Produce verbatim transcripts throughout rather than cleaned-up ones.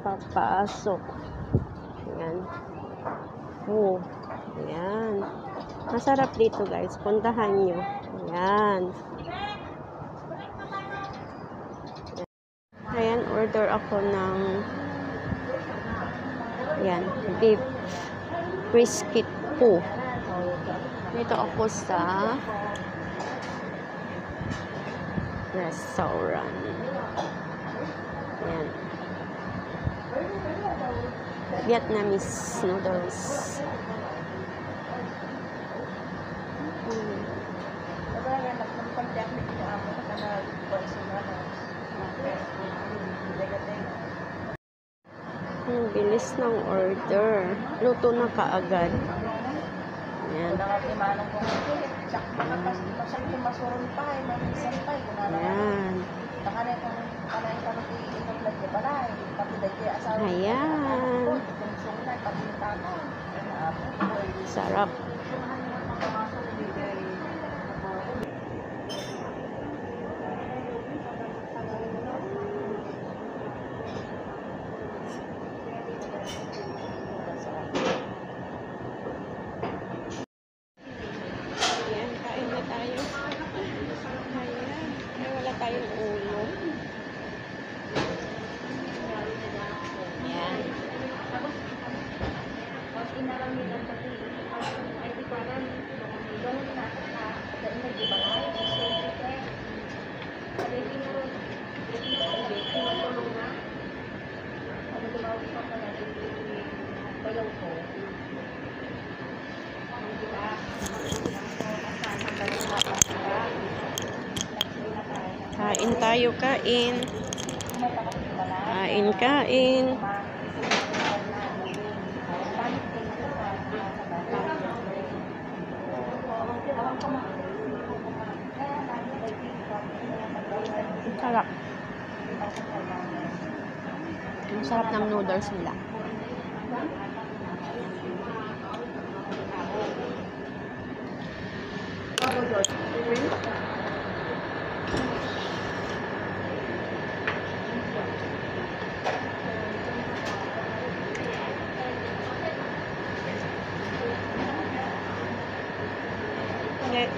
papasok. Ayan. Oh. Ayan. Masarap dito guys. Puntahan nyo. Ayan. Ayan. Order ako ng ayan. Beef brisket po. Dito ako sa restaurant. Ayan. Vietnamese noodles. Hmm. Hmm, bilis ng order. Luto na kaagad. Ayan. Ayan. Ayan. Sarap. Ayan, kain na tayo. Ayan. Ay, wala tayong ulo. Ayan. Kain tayo, kain. Kain, kain. Sarap. Ang sarap ng noodles nila. Okay.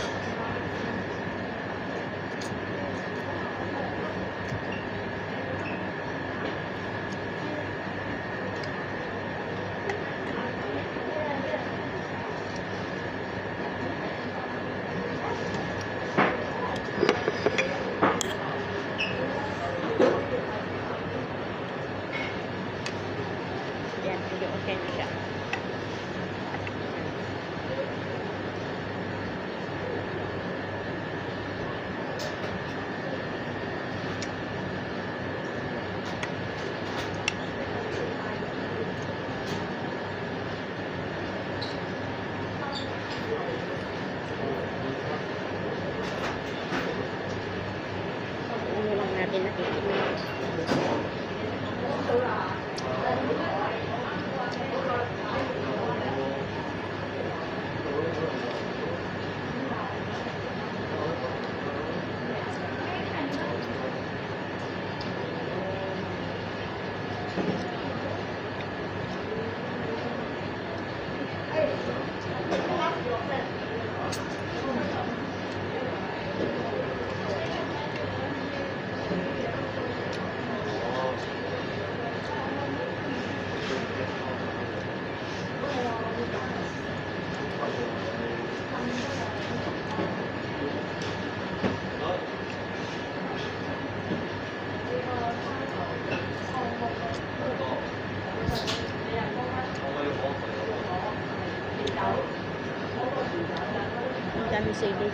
Yan, hindi okay na siya. Ano lang natin nakikita. Ang dami sili.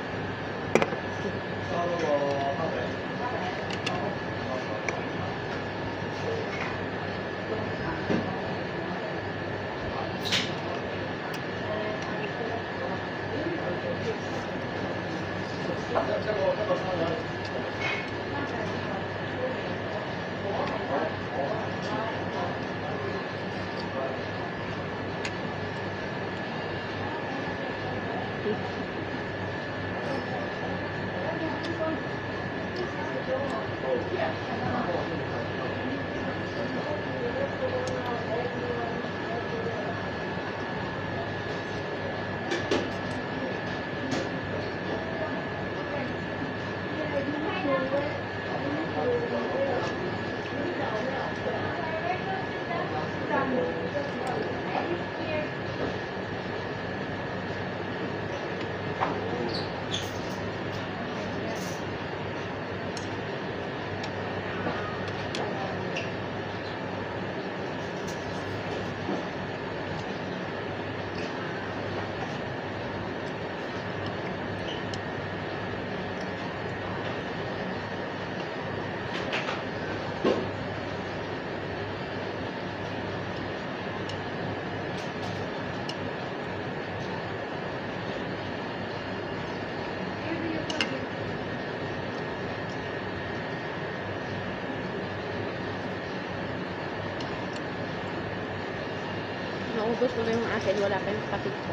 Naubos ko na yung akin. Wala pa yung kapatid ko.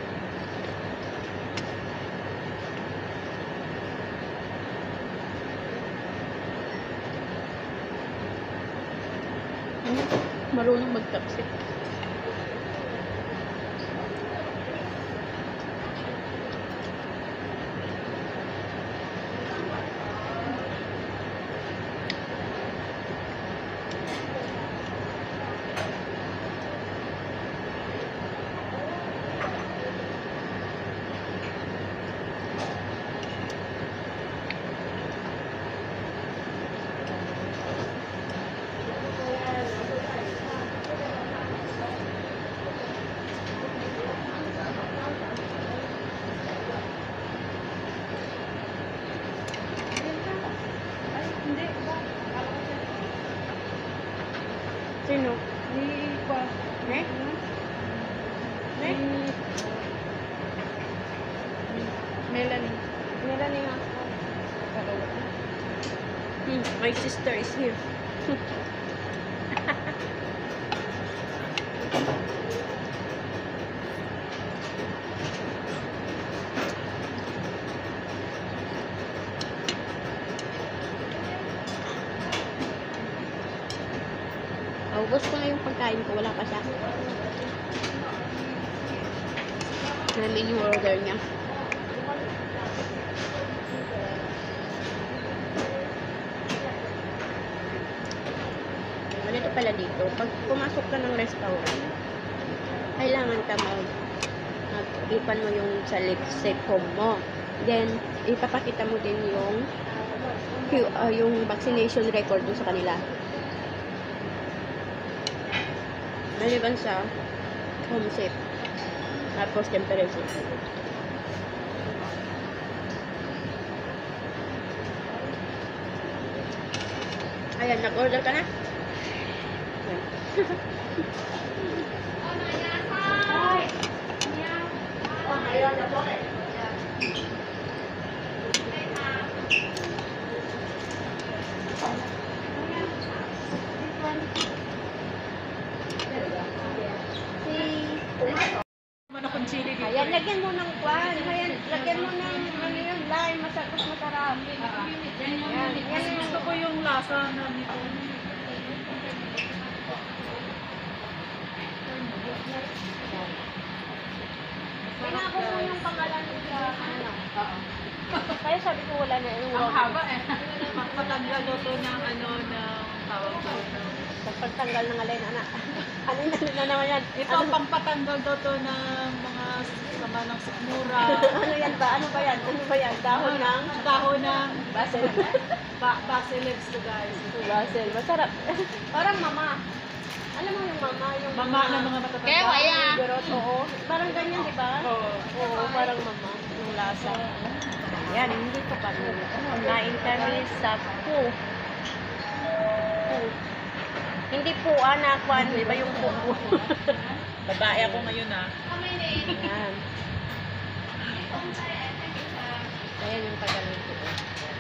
Ano? Marunong magtapsip. Sino? Ni pa. Eh? Eh? Melanie. Melanie nga. Hmm, my sister is here. Naubos ko na yung pagkain ko. Wala pa siya. Namin yung order niya. Ganito pala dito. Pag pumasok ka ng restaurant, kailangan ka mag mag-ipan mo yung sa safe home mo. Then, ipapakita mo din yung uh, yung vaccination record dun sa kanila. Maliban sa home safe. Tapos temperature. Ayan, nag-order ka na? Ayan, lagyan mo ng kwan. Ayan, lagyan mo ng ano yun, lime, masarap, masarap. Ayan, yan yung Gusto ko yung lasa na nito. Pinako mo yung pangalan sa ano. Kaya sabi ko wala na yung Ang haba eh. Magpatanggal daw to ng ano, ng tawag ko. pagtanggal ng alay na anak. Ano na, na naman yan? Ito Ano, ang pampatanggal daw to ng mga sama ng sikmura. ano yan ba? Ano ba yan? Ano ba yan? Dahon ng Dahon ng basil. ba basil leaves to guys. Basil. Masarap. Parang mama. Alam mo yung mama? Yung Mama ng mga matatanda. Kaya kaya. Gurot, oo. Parang ganyan, di ba? Oo. Oo, parang mama. Yung lasa. Yan, hindi ko pa. Nain kami sa po. Po. Hindi po, anak. Kwan, di ba yung po? Babae ako ngayon ah. Yan. Ayan yung pagaluto. Ayan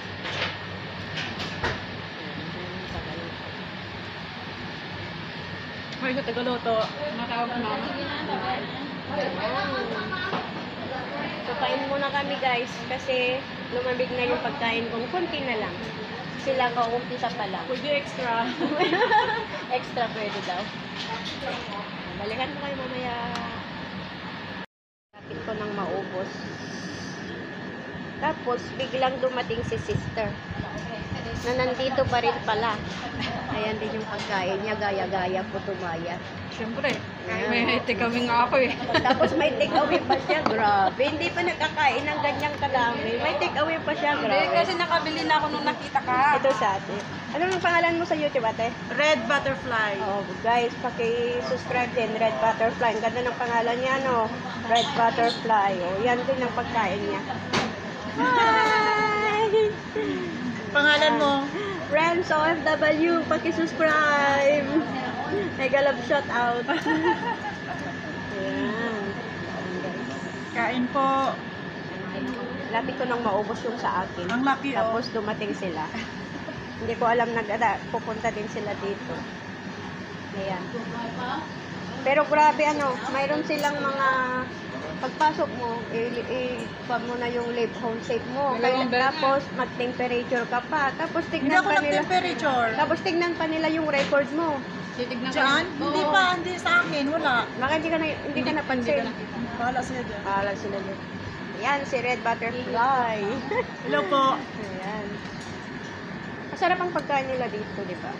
yung pagaluto. May sa Tagaloto. Matawag na mama. So, kain muna kami guys kasi lumamig na yung pagkain kong konti na lang. Sila kaumpisa pa lang. Pwede extra. Extra pwede daw. Balikan ko kayo mamaya. Kapit ko nang maubos. Tapos, biglang dumating si sister. Na nandito pa rin pala. Ayan din yung pagkain niya. Gaya-gaya po tumaya. Siyempre. Ayan. May take kami nga ako eh. Tapos may take away pa siya. Grabe. Hindi pa nakakain ng ganyang kadami. May take away pa siya. Grabe. Kasi nakabili na ako nung nakita ka. Ito sa ate. Ano ang pangalan mo sa YouTube, ate? Red Butterfly. Oh, guys, paki-subscribe din. Red Butterfly. Ang ganda ng pangalan niya, no? Red Butterfly. Oh, yan din ang pagkain niya. Hi! Pangalan mo? Friends, O F W, paki-subscribe. Mega love shout out. Ayan. Kain po. Lapit ko nang maubos yung sa akin. Ang laki oh. Tapos dumating sila. Hindi ko alam nag pupunta din sila dito. Ayan. Pero grabe ano, mayroon silang mga pagpasok mo, i-pa mo na yung live home safe mo. Kaya, tapos mag-temperature ka pa. Tapos Hindi tignan ako pa nila. nag-temperature. Tapos tignan pa nila yung record mo. Titignan ko Diyan? yun. Hindi Oo. pa, hindi sa akin, wala. Baka hindi ka na, hindi ka napansin. Bahala sila dyan. Paala sila dyan. Ayan, si Red Butterfly. Hello po. Ayan. Masarap ang pagkain nila dito, di ba?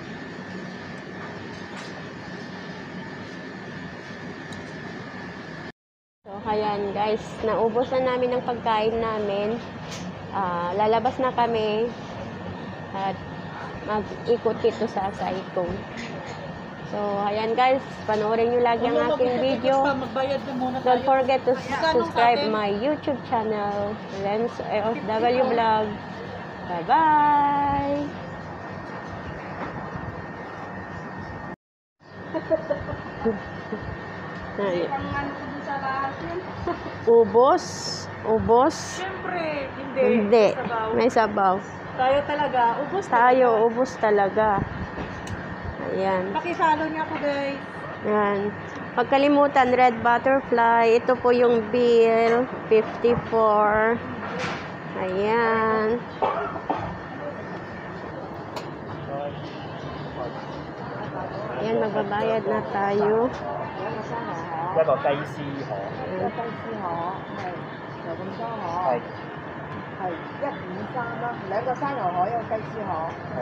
So, ayan guys, naubos na namin ang pagkain namin. Ah, lalabas na kami at mag-ikot dito sa Saikong. So, ayan guys, panoorin nyo lagi ang aking video. Magbayad na muna Don't tayo. forget to subscribe my YouTube channel, Lens of W Vlog. Bye-bye! Ay, ubos? Ubos? Siyempre, hindi. Hindi. Sabaw. May sabaw. Tayo talaga, ubos Tayo, ubos talaga. Ayan. Pakisalo niya ako guys. Ayan. Pagkalimutan, Red Butterfly. Ito po yung bill. fifty-four. Ayan. Ayan, magbabayad na tayo. 一個雞絲河， Ayan. 雞絲河係有咁多河， 係係一五三啦，兩個生牛河，一個雞絲河。 係。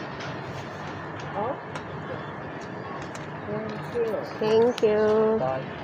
好，thank you。 Thank you. Bye.